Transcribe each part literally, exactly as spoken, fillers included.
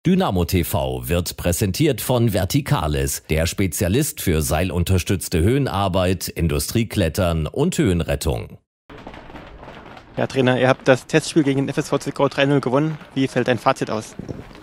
Dynamo T V wird präsentiert von Verticales, der Spezialist für seilunterstützte Höhenarbeit, Industrieklettern und Höhenrettung. Ja, Trainer, ihr habt das Testspiel gegen den F S V Zwickau drei null gewonnen. Wie fällt dein Fazit aus?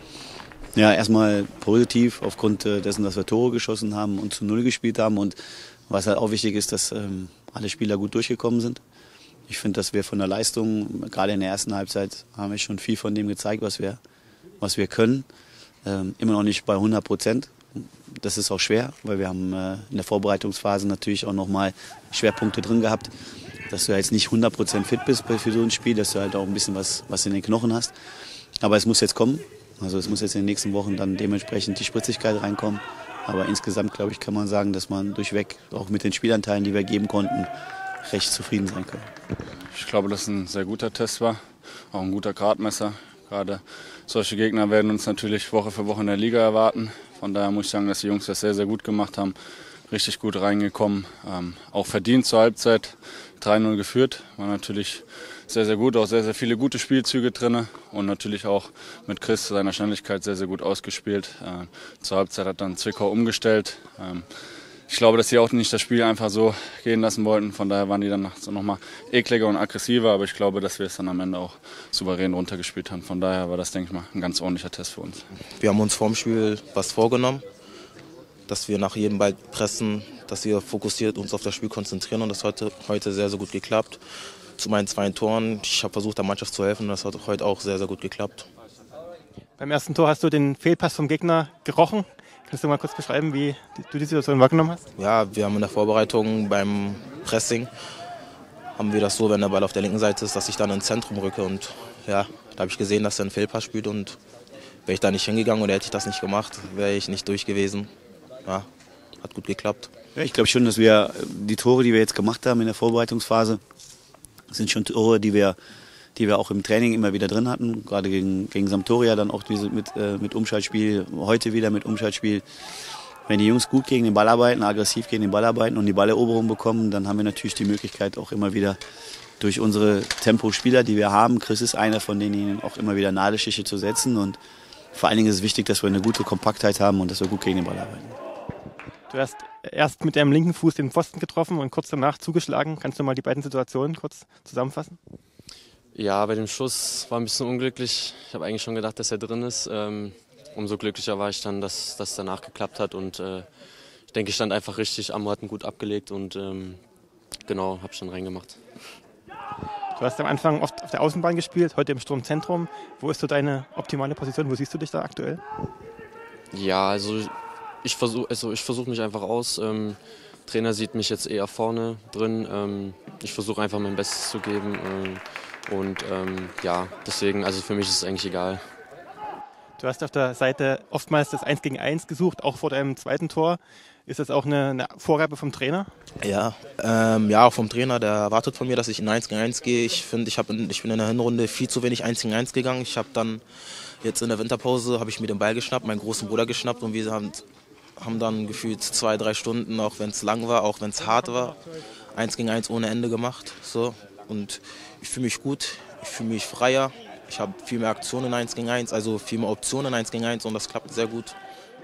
Ja, erstmal positiv aufgrund dessen, dass wir Tore geschossen haben und zu Null gespielt haben. Und was halt auch wichtig ist, dass ähm, alle Spieler gut durchgekommen sind. Ich finde, dass wir von der Leistung, gerade in der ersten Halbzeit, haben wir schon viel von dem gezeigt, was wir, was wir können. Ähm, immer noch nicht bei hundert Prozent. Das ist auch schwer, weil wir haben äh, in der Vorbereitungsphase natürlich auch nochmal Schwerpunkte drin gehabt, dass du jetzt nicht hundert Prozent fit bist für so ein Spiel, dass du halt auch ein bisschen was, was in den Knochen hast. Aber es muss jetzt kommen. Also es muss jetzt in den nächsten Wochen dann dementsprechend die Spritzigkeit reinkommen. Aber insgesamt, glaube ich, kann man sagen, dass man durchweg, auch mit den Spielanteilen, die wir geben konnten, recht zufrieden sein kann. Ich glaube, dass es ein sehr guter Test war, auch ein guter Gradmesser. Gerade solche Gegner werden uns natürlich Woche für Woche in der Liga erwarten. Von daher muss ich sagen, dass die Jungs das sehr, sehr gut gemacht haben. Richtig gut reingekommen, ähm, auch verdient zur Halbzeit, drei null geführt. War natürlich sehr, sehr gut, auch sehr, sehr viele gute Spielzüge drin und natürlich auch mit Chris seiner Schnelligkeit sehr, sehr gut ausgespielt. Äh, zur Halbzeit hat dann Zwickau umgestellt. Ähm, ich glaube, dass sie auch nicht das Spiel einfach so gehen lassen wollten. Von daher waren die dann so nochmal ekliger und aggressiver, aber ich glaube, dass wir es dann am Ende auch souverän runtergespielt haben. Von daher war das, denke ich mal, ein ganz ordentlicher Test für uns. Wir haben uns vorm Spiel was vorgenommen, dass wir nach jedem Ball pressen, dass wir fokussiert uns auf das Spiel konzentrieren und das hat heute, heute sehr, sehr gut geklappt. Zu meinen zwei Toren, ich habe versucht, der Mannschaft zu helfen und das hat heute auch sehr, sehr gut geklappt. Beim ersten Tor hast du den Fehlpass vom Gegner gerochen. Kannst du mal kurz beschreiben, wie du die Situation wahrgenommen hast? Ja, wir haben in der Vorbereitung beim Pressing, haben wir das so, wenn der Ball auf der linken Seite ist, dass ich dann ins Zentrum rücke und ja, da habe ich gesehen, dass er einen Fehlpass spielt und wäre ich da nicht hingegangen oder hätte ich das nicht gemacht, wäre ich nicht durch gewesen. Ja, hat gut geklappt. Ja, ich glaube schon, dass wir die Tore, die wir jetzt gemacht haben in der Vorbereitungsphase, sind schon Tore, die wir, die wir auch im Training immer wieder drin hatten. Gerade gegen, gegen Sampdoria dann auch diese mit, äh, mit Umschaltspiel, heute wieder mit Umschaltspiel. Wenn die Jungs gut gegen den Ball arbeiten, aggressiv gegen den Ball arbeiten und die Balleroberung bekommen, dann haben wir natürlich die Möglichkeit auch immer wieder durch unsere Tempospieler, die wir haben, Chris ist einer von denen, auch immer wieder Nadelstiche zu setzen. Und vor allen Dingen ist es wichtig, dass wir eine gute Kompaktheit haben und dass wir gut gegen den Ball arbeiten. Du hast erst mit deinem linken Fuß den Pfosten getroffen und kurz danach zugeschlagen. Kannst du mal die beiden Situationen kurz zusammenfassen? Ja, bei dem Schuss war ein bisschen unglücklich. Ich habe eigentlich schon gedacht, dass er drin ist. Ähm, umso glücklicher war ich dann, dass das danach geklappt hat. Und äh, ich denke, ich stand einfach richtig. Amro hat ihn gut abgelegt und ähm, genau, habe ich dann reingemacht. Du hast am Anfang oft auf der Außenbahn gespielt, heute im Sturmzentrum. Wo ist so deine optimale Position? Wo siehst du dich da aktuell? Ja, also ich versuche also ich versuch mich einfach aus. Ähm, Trainer sieht mich jetzt eher vorne drin. Ähm, ich versuche einfach mein Bestes zu geben. Ähm, und ähm, ja, deswegen, also für mich ist es eigentlich egal. Du hast auf der Seite oftmals das eins gegen eins gesucht, auch vor deinem zweiten Tor. Ist das auch eine, eine Vorgabe vom Trainer? Ja, ähm, ja, auch vom Trainer. Der erwartet von mir, dass ich in eins gegen eins gehe. Ich finde, ich, ich bin in der Hinrunde viel zu wenig eins gegen eins gegangen. Ich habe dann jetzt in der Winterpause habe ich mir den Ball geschnappt, meinen großen Bruder geschnappt und wir haben, haben dann gefühlt zwei, drei Stunden, auch wenn es lang war, auch wenn es hart war, eins gegen eins ohne Ende gemacht. So. Und ich fühle mich gut, ich fühle mich freier. Ich habe viel mehr Aktionen in eins gegen eins, also viel mehr Optionen in eins gegen eins und das klappt sehr gut.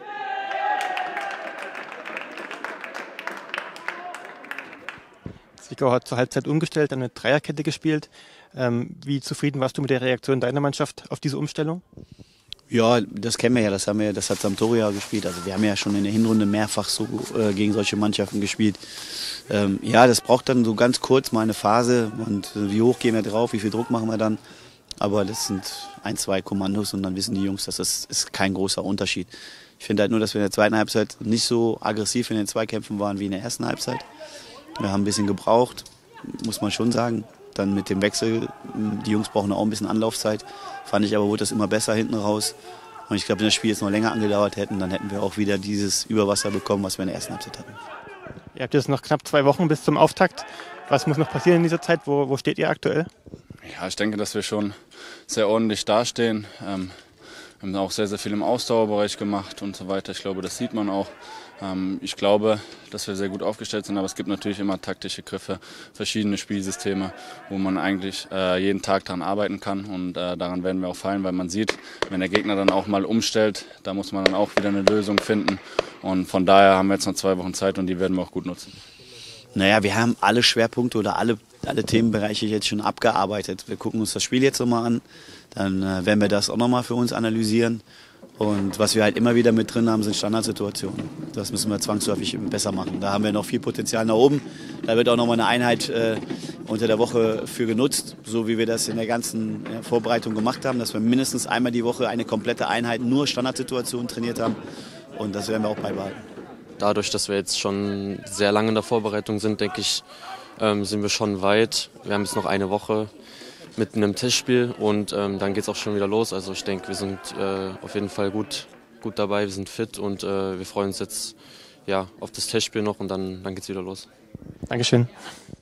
Zwickau hat zur Halbzeit umgestellt, eine Dreierkette gespielt. Ähm, wie zufrieden warst du mit der Reaktion deiner Mannschaft auf diese Umstellung? Ja, das kennen wir ja, das haben wir, das hat Sampdoria gespielt. Also wir haben ja schon in der Hinrunde mehrfach so äh, gegen solche Mannschaften gespielt. Ähm, ja, das braucht dann so ganz kurz mal eine Phase und äh, wie hoch gehen wir drauf, wie viel Druck machen wir dann. Aber das sind ein, zwei Kommandos und dann wissen die Jungs, dass das ist kein großer Unterschied. Ich finde halt nur, dass wir in der zweiten Halbzeit nicht so aggressiv in den Zweikämpfen waren wie in der ersten Halbzeit. Wir haben ein bisschen gebraucht, muss man schon sagen. Dann mit dem Wechsel, die Jungs brauchen auch ein bisschen Anlaufzeit. Fand ich aber, wurde das immer besser hinten raus. Und ich glaube, wenn das Spiel jetzt noch länger angedauert hätten, dann hätten wir auch wieder dieses Überwasser bekommen, was wir in der ersten Halbzeit hatten. Ihr habt jetzt noch knapp zwei Wochen bis zum Auftakt. Was muss noch passieren in dieser Zeit? Wo, wo steht ihr aktuell? Ja, ich denke, dass wir schon sehr ordentlich dastehen. Ähm, wir haben auch sehr, sehr viel im Ausdauerbereich gemacht und so weiter. Ich glaube, das sieht man auch. Ähm, ich glaube, dass wir sehr gut aufgestellt sind, aber es gibt natürlich immer taktische Griffe, verschiedene Spielsysteme, wo man eigentlich äh, jeden Tag daran arbeiten kann und äh, daran werden wir auch fallen, weil man sieht, wenn der Gegner dann auch mal umstellt, da muss man dann auch wieder eine Lösung finden und von daher haben wir jetzt noch zwei Wochen Zeit und die werden wir auch gut nutzen. Naja, wir haben alle Schwerpunkte oder alle, alle Themenbereiche jetzt schon abgearbeitet. Wir gucken uns das Spiel jetzt nochmal an, dann äh, werden wir das auch nochmal für uns analysieren. Und was wir halt immer wieder mit drin haben, sind Standardsituationen. Das müssen wir zwangsläufig besser machen. Da haben wir noch viel Potenzial nach oben. Da wird auch nochmal eine Einheit äh, unter der Woche für genutzt, so wie wir das in der ganzen ja, Vorbereitung gemacht haben, dass wir mindestens einmal die Woche eine komplette Einheit nur Standardsituationen trainiert haben. Und das werden wir auch beibehalten. Dadurch, dass wir jetzt schon sehr lange in der Vorbereitung sind, denke ich, ähm, sind wir schon weit. Wir haben jetzt noch eine Woche mit einem Testspiel und ähm, dann geht es auch schon wieder los. Also ich denke, wir sind äh, auf jeden Fall gut, gut dabei, wir sind fit und äh, wir freuen uns jetzt ja, auf das Testspiel noch und dann, dann geht es wieder los. Dankeschön.